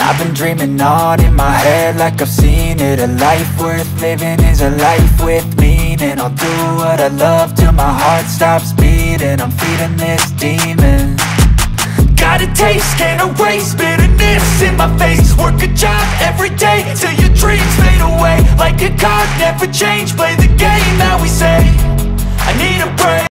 I've been dreaming on in my head like I've seen it. A life worth living is a life with meaning. I'll do what I love till my heart stops beating. I'm feeding this demon. Got a taste, can't erase bitterness in my face. Work a job every day till your dreams fade away. Like a card, never change, play the game that we say.